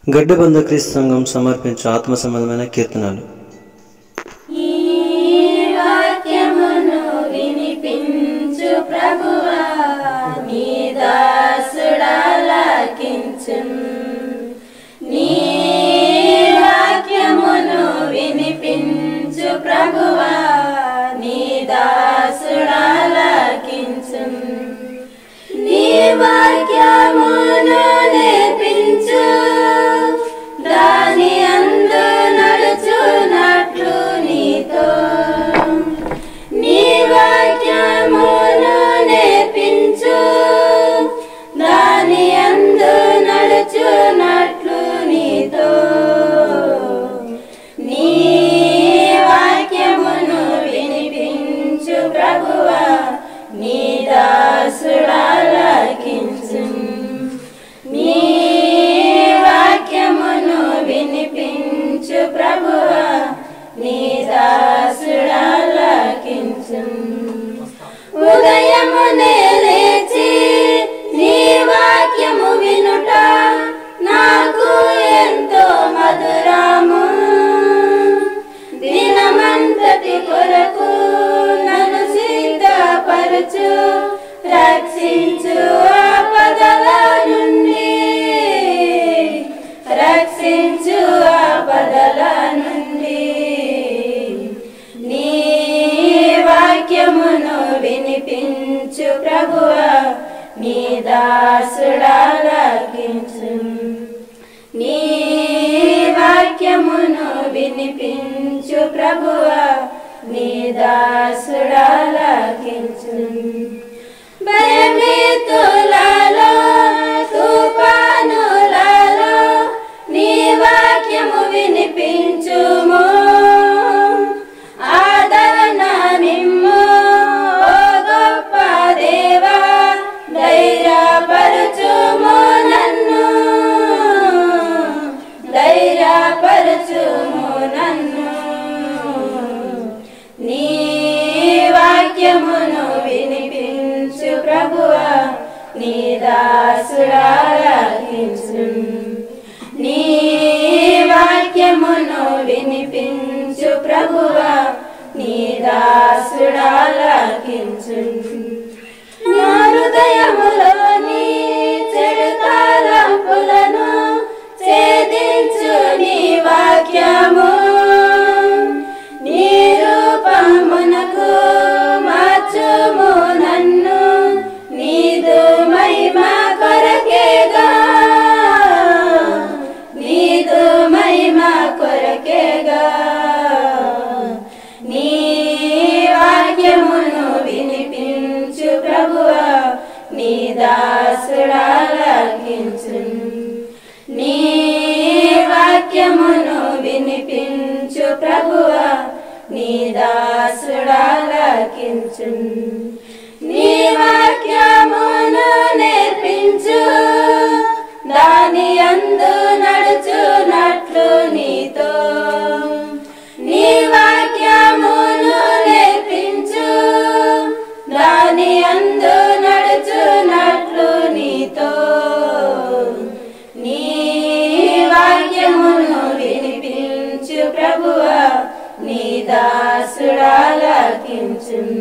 గడ్డబంద క్రీస్తు సంఘం సమర్పించు ఆత్మ సంబంధమైన కీర్తనలు. ఈ వాక్యమును వినిపించు ప్రభువా, నీ దాసుడాలకించున్. నీ వాక్యమును వినిపించు ప్రభువా, నీ దాసుడాలకించున్. నీ వాక్యమును నేర్పించు, దాని అందు నడుచునట్లు నీతో. నీ వాక్యమును నేర్పించు, దాని అందు నడుచునట్లు నీతో. నీ వాక్యమును వినిపించు ప్రభువా, నీ దాసుడాలకించున్. నీ వాక్యమును వినిపించు ప్రభువా, నీ దాసుడాలకించున్. ఉదయమునే లేచి నీ వాక్యము వినుట నాకు ఎంతో మధురము. దినమంతటి కొరకు నన్ను సిద్ధపరచు, రక్షించు ఆపదల నుండి, రక్షించు ఆపదల నుండి. నీ వాక్యమును వినిపించు ప్రభువా, నీ దాసుడాలకించున్. నీ వాక్యమును వినిపించు ప్రభువా, నీ దాసుడాలకించున్. భయభీతులలో తుఫానులలో నీ వాక్యము వినిపించుము. ఆదరణ నిమ్ము ఓ గొప్ప దేవా, ధైర్యపరచుము నన్ను, ధైర్యపరచుము నన్ను. నీ వాక్యమును వినిపించు ప్రభువా, నీ దాసుడాలకించున్. నీ వాక్యమును వినిపించు ప్రభువా, నీ దాసుడాలకించున్. నా హృదయములోని చెడు తలంపులను ఛేదించు నీ వాక్యము. నీ రూపమునకు మార్చుము నన్ను, నీదు మహిమ కొరకేగా, నీదు మహిమ కొరకేగా. నీ వాక్యమును వినిపించు ప్రభువా, నీ దాసుడాలకించున్. నీ వాక్యమును వినిపించు ప్రభువా, నీ దాసుడాలకించున్. నీ వాక్యమును నేర్పించు, దాని అందు నడుచునట్లు నీతో. నీ వాక్యమును నేర్పించు, దాని అందు నడుచునట్లు నీతో. నీ వాక్యమును వినిపించు ప్రభువా, నీ దాసుడాలకించున్.